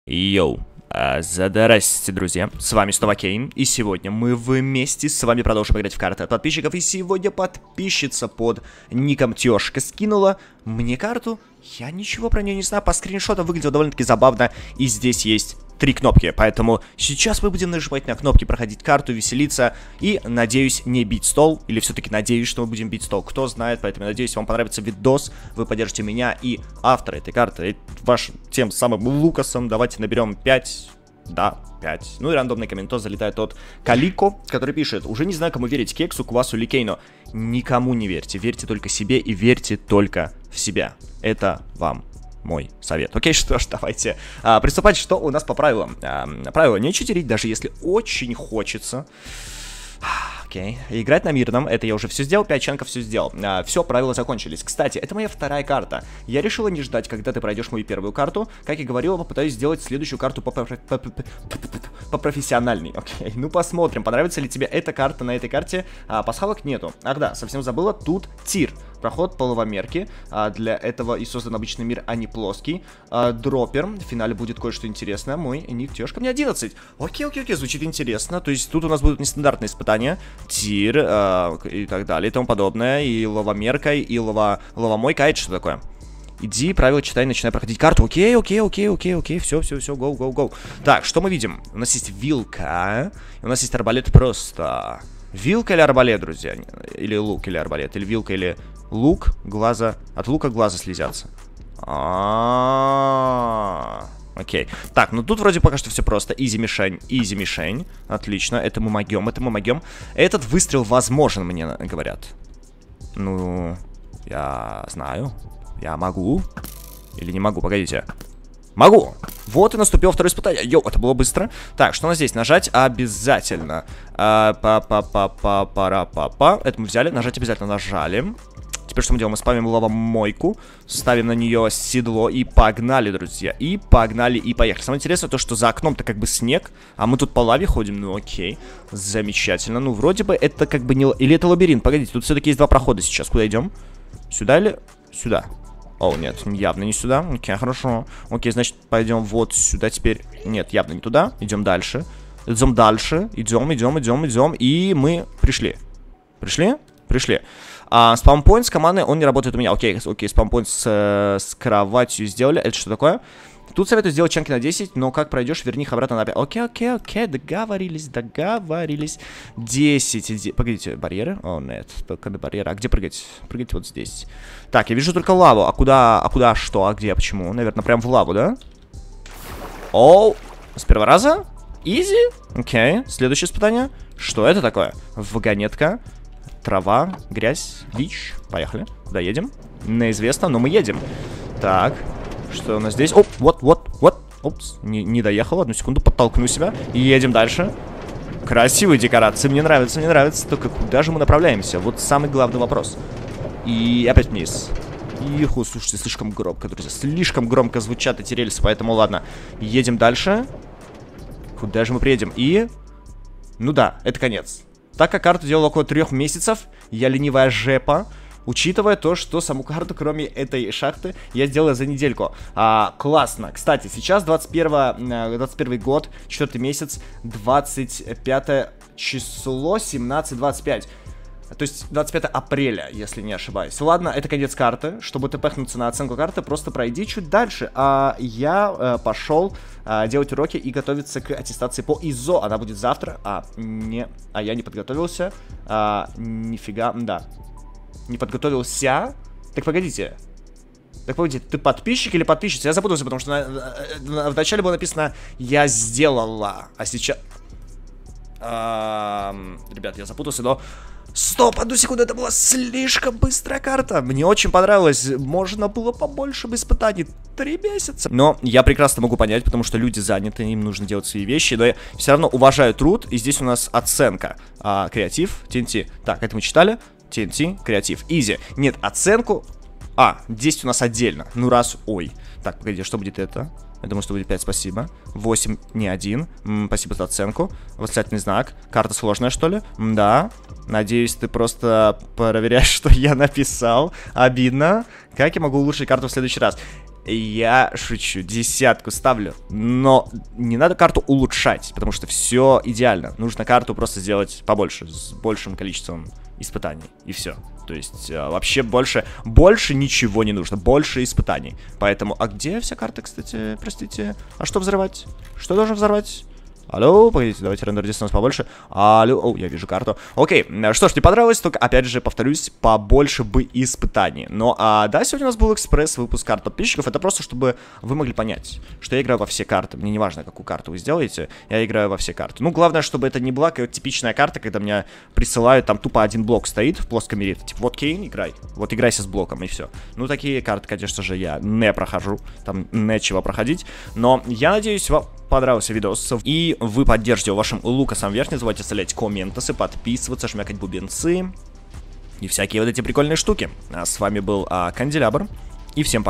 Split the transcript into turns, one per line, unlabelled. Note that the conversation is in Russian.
Йоу, здрасте, друзья, с вами снова Кейн, и сегодня мы вместе с вами продолжим играть в карты от подписчиков, и сегодня подписчица под ником Тёшка скинула мне карту, я ничего про нее не знаю, по скриншотам выглядело довольно-таки забавно, и здесь есть 3 кнопки, поэтому сейчас мы будем нажимать на кнопки, проходить карту, веселиться, и, надеюсь, не бить стол, или все-таки надеюсь, что мы будем бить стол, кто знает, поэтому надеюсь, вам понравится видос, вы поддержите меня и автора этой карты, вашим тем самым Лукасом. Давайте наберем 5, да, 5, ну и рандомный комментарий залетает от Калико, который пишет: уже не знаю, кому верить, Кексу, Квасу или Кейну. Никому не верьте, верьте только себе и верьте только в себя, это вам мой совет. Окей, что ж, давайте приступать, что у нас по правилам. Правило: не читерить, даже если очень хочется. Окей, играть на мирном, это я уже все сделал, 5 чанков все сделал. Все, правила закончились. Кстати, это моя вторая карта. Я решила не ждать, когда ты пройдешь мою первую карту. Как и говорила, попытаюсь сделать следующую карту по профессиональной. Окей, ну посмотрим, понравится ли тебе эта карта на этой карте. Пасхалок нету. Ах да, совсем забыла, тут тир. Проход по лавомерке. Для этого и создан обычный мир, а не плоский. Дроппер. В финале будет кое-что интересное. Мой ник Тёшка мне 11. Окей, звучит интересно. То есть тут у нас будут нестандартные испытания. Тир и так далее, и тому подобное. И лавомерка, и лавомойка. А это что такое? Иди, правила читай, начинай проходить карту. Окей, все, гоу. Так, что мы видим? У нас есть вилка. У нас есть арбалет просто. Вилка или арбалет, друзья? Или лук, или арбалет? Или вилка, или лук, глаза. От лука глаза слезятся. Окей. Так, ну тут вроде пока что все просто. Изи мишень. Отлично, это мы могем. Этот выстрел возможен, мне говорят. Ну, я знаю. Я могу. Или не могу, погодите. Могу! Вот и наступило второе испытание. Йоу, это было быстро. Так, что у нас здесь? Нажать обязательно. Это мы взяли. Нажать обязательно нажали. Теперь что мы делаем? Мы спамим лавомойку, ставим на нее седло и погнали, друзья. И погнали, и поехали. Самое интересное то, что за окном-то как бы снег, а мы тут по лаве ходим. Ну окей, замечательно. Ну вроде бы это как бы не... Или это лабиринт? Погодите, тут все-таки есть 2 прохода сейчас. Куда идем? Сюда или сюда? О, нет, явно не сюда. Окей, хорошо. Окей, значит, пойдем вот сюда теперь. Нет, явно не туда. Идем дальше. Идем дальше. Идем. И мы пришли. Пришли. Спампоинт с командой, он не работает у меня. Окей, спампоинт с кроватью сделали. Это что такое? Тут советую сделать чанки на 10, но как пройдешь, верни их обратно на 5. Окей, договорились. 10. Погодите, барьеры? О, нет, только до барьера. А где прыгать? Прыгать вот здесь. Так, я вижу только лаву. А куда, что, а где, почему? Наверное, прям в лаву, да? Оу, с первого раза? Изи? Окей, следующее испытание. Что это такое? Вагонетка. Трава, грязь, дичь. Поехали. Куда едем? Неизвестно, но мы едем. Так, что у нас здесь? Оп, вот. Опс, не доехал. Одну секунду, подтолкну себя. И едем дальше. Красивые декорации, мне нравится. Только куда же мы направляемся? Вот самый главный вопрос. И опять вниз. Иху, слушайте, слишком громко, друзья. Слишком громко звучат эти рельсы, поэтому ладно. Едем дальше. Куда же мы приедем? И... Ну да, это конец. Так как карту делал около 3 месяцев, я ленивая жепа, учитывая то, что саму карту, кроме этой шахты, я сделал за недельку. Классно. Кстати, сейчас 21 год, 4 месяц, 25 число, 17:25. То есть 25 апреля, если не ошибаюсь. Ладно, это конец карты. Чтобы тпхнуться на оценку карты, просто пройди чуть дальше. Я пошел делать уроки и готовиться к аттестации по ИЗО. Она будет завтра. Я не подготовился. Нифига, да. Не подготовился. Так погодите, ты подписчик или подписчица? Я запутался, потому что вначале было написано «Я сделала», а сейчас... Ребят, я запутался, но... Стоп, одну секунду, это была слишком быстрая карта. Мне очень понравилось. Можно было побольше бы испытаний. 3 месяца. Но я прекрасно могу понять, потому что люди заняты, им нужно делать свои вещи. Но я все равно уважаю труд. И здесь у нас оценка. Креатив, TNT. Так, это мы читали. TNT, креатив, изи. Нет, оценку... 10 у нас отдельно. Ну раз, ой. Так, погоди, что будет это? Я думаю, что будет 5, спасибо. 8, не 1. Спасибо за оценку. Восклицательный знак. Карта сложная, что ли? Да. Надеюсь, ты просто проверяешь, что я написал. Обидно. Как я могу улучшить карту в следующий раз? Я шучу, 10 ставлю. Но не надо карту улучшать, потому что все идеально. Нужно карту просто сделать побольше, с большим количеством испытаний. И все. То есть вообще больше ничего не нужно. Больше испытаний. Поэтому, а где вся карта, кстати, простите? А что взрывать? Что должен взорвать? Алло, погодите, давайте рендер дистанс побольше. Алло, о, я вижу карту. Окей, что ж, не понравилось, только, опять же, повторюсь, побольше бы испытаний. Но, да, сегодня у нас был экспресс-выпуск карт подписчиков. Это просто, чтобы вы могли понять, что я играю во все карты. Мне не важно, какую карту вы сделаете, я играю во все карты. Ну, главное, чтобы это не была какая-то типичная карта, когда мне присылают, там тупо один блок стоит в плоском мире. Типа, вот Кейн, играй. Вот играйся с блоком, и все. Ну, такие карты, конечно же, я не прохожу. Там нечего проходить. Но я надеюсь, вам понравился видос, и вы поддержите его вашим лукасом вверх. Не забывайте оставлять комменты, подписываться, шмякать бубенцы и всякие вот эти прикольные штуки. А с вами был Канделябр, и всем пока.